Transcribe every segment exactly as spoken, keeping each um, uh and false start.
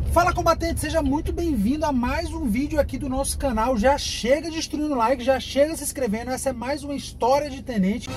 Fala, combatente, seja muito bem-vindo a mais um vídeo aqui do nosso canal. Já chega destruindo o like, já chega se inscrevendo. Essa é mais uma história de tenente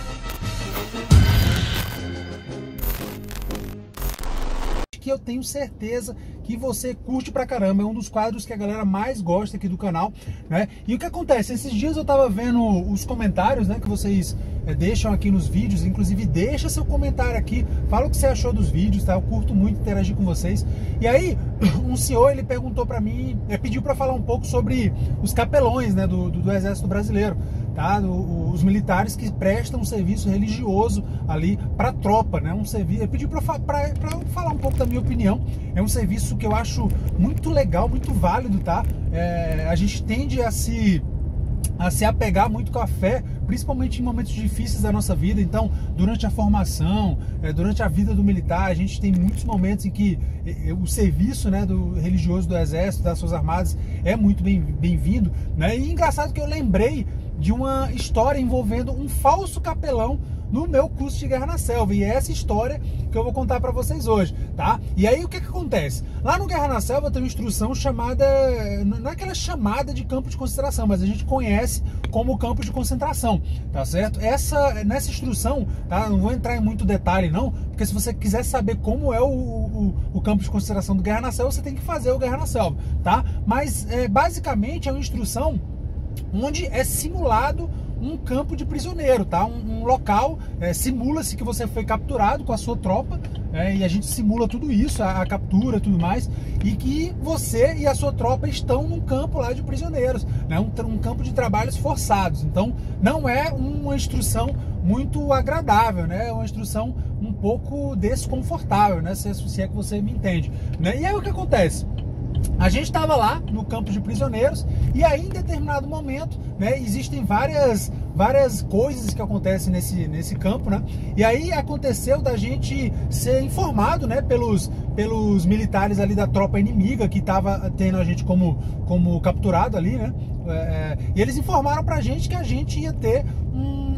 que eu tenho certeza que você curte pra caramba. É um dos quadros que a galera mais gosta aqui do canal, né? E o que acontece? Esses dias eu tava vendo os comentários, né, que vocês é, deixam aqui nos vídeos. Inclusive, deixa seu comentário aqui, fala o que você achou dos vídeos, tá? Eu curto muito interagir com vocês. E aí, um senhor, ele perguntou pra mim, é, pediu pra falar um pouco sobre os capelões, né, do, do, do Exército Brasileiro, tá? Do, os militares que prestam um serviço religioso ali pra tropa, né? Um serviço, ele pediu pra, pra, pra falar um pouco da minha opinião. É um serviço que eu acho muito legal, muito válido, tá? É, a gente tende a se... a se apegar muito com a fé, principalmente em momentos difíceis da nossa vida. Então, durante a formação, durante a vida do militar, a gente tem muitos momentos em que o serviço, né, do religioso do Exército, das Forças Armadas, é muito bem-vindo, né? E engraçado que eu lembrei de uma história envolvendo um falso capelão no meu curso de Guerra na Selva, e é essa história que eu vou contar para vocês hoje, tá? E aí o que que acontece? Lá no Guerra na Selva tem uma instrução chamada, não é aquela chamada de campo de concentração, mas a gente conhece como campo de concentração, tá certo? Essa, nessa instrução, tá? Não vou entrar em muito detalhe não, porque se você quiser saber como é o, o, o campo de concentração do Guerra na Selva, você tem que fazer o Guerra na Selva, tá? Mas é, basicamente é uma instrução onde é simulado um campo de prisioneiro, tá? Um, um local, é, simula-se que você foi capturado com a sua tropa, é, e a gente simula tudo isso, a, a captura e tudo mais, e que você e a sua tropa estão num campo lá de prisioneiros, né? Um, um campo de trabalhos forçados. Então não é uma instrução muito agradável, né? É uma instrução um pouco desconfortável, né? Se, se é que você me entende, né? E aí o que acontece? A gente estava lá no campo de prisioneiros e aí em determinado momento, né, existem várias, várias coisas que acontecem nesse, nesse campo, né? E aí aconteceu da gente ser informado, né, pelos, pelos militares ali da tropa inimiga que estava tendo a gente como, como capturado ali, né? É, e eles informaram pra gente que a gente ia ter um,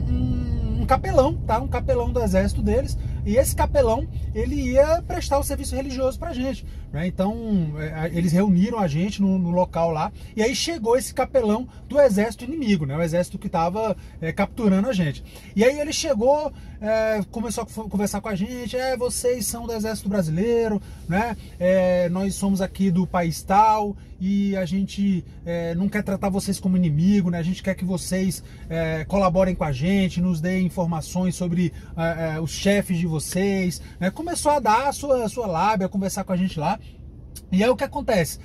um, um capelão, tá? Um capelão do exército deles. E esse capelão, ele ia prestar o serviço religioso pra gente, né? Então, eles reuniram a gente no, no local lá, e aí chegou esse capelão do exército inimigo, né? O exército que estava é, capturando a gente. E aí ele chegou, é, começou a conversar com a gente, é, vocês são do exército brasileiro, né? É, nós somos aqui do país tal, e a gente é, não quer tratar vocês como inimigo, né? A gente quer que vocês é, colaborem com a gente, nos deem informações sobre é, é, os chefes de vocês, né? Começou a dar a sua, a sua lábia, a conversar com a gente lá. E aí o que acontece?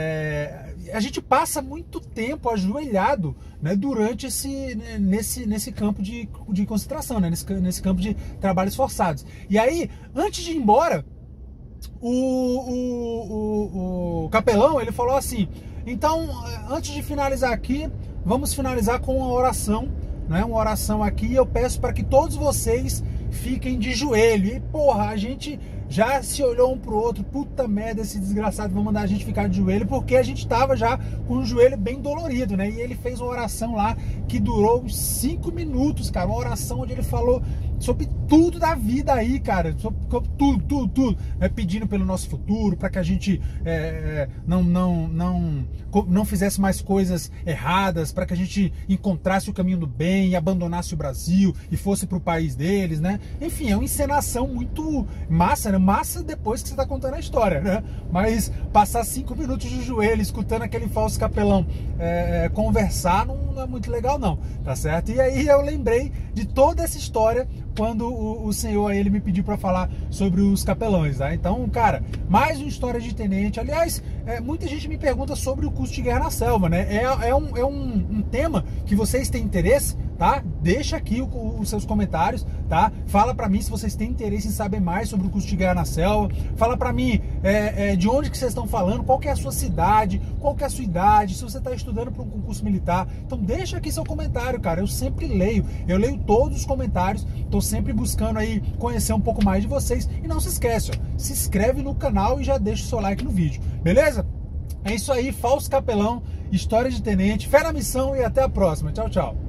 É, a gente passa muito tempo ajoelhado, né, durante esse, nesse, nesse campo de, de concentração, né, nesse, nesse campo de trabalhos forçados. E aí, antes de ir embora, o, o, o, o capelão, ele falou assim: então, antes de finalizar aqui, vamos finalizar com uma oração, né, uma oração aqui, eu peço para que todos vocês fiquem de joelho. E porra, a gente já se olhou um pro outro, puta merda, esse desgraçado vai mandar a gente ficar de joelho, porque a gente tava já com o joelho bem dolorido, né? E ele fez uma oração lá que durou uns cinco minutos, cara, uma oração onde ele falou sobre tudo da vida aí, cara, sobre tudo, tudo, tudo, né? Pedindo pelo nosso futuro, para que a gente é, não, não, não, não fizesse mais coisas erradas, para que a gente encontrasse o caminho do bem e abandonasse o Brasil e fosse pro país deles, né? Enfim, é uma encenação muito massa, né? Massa depois que você tá contando a história, né? Mas passar cinco minutos de joelho escutando aquele falso capelão é, conversar não, não é muito legal não, tá certo? E aí eu lembrei de toda essa história quando o, o senhor aí, ele me pediu para falar sobre os capelões, tá? Então, cara, mais uma história de tenente. Aliás, é, muita gente me pergunta sobre o curso de Guerra na Selva, né? É, é, um, é um, um tema que vocês têm interesse, tá? Deixa aqui o, os seus comentários, tá? Fala pra mim se vocês têm interesse em saber mais sobre o curso de Guerra na Selva. Fala pra mim é, é, de onde que vocês estão falando, qual que é a sua cidade, qual que é a sua idade, se você está estudando para um concurso militar. Então deixa aqui seu comentário, cara. Eu sempre leio, eu leio todos os comentários, tô sempre buscando aí conhecer um pouco mais de vocês. E não se esquece, ó, se inscreve no canal e já deixa o seu like no vídeo, beleza? É isso aí, falso capelão, história de tenente, fé na missão e até a próxima. Tchau, tchau.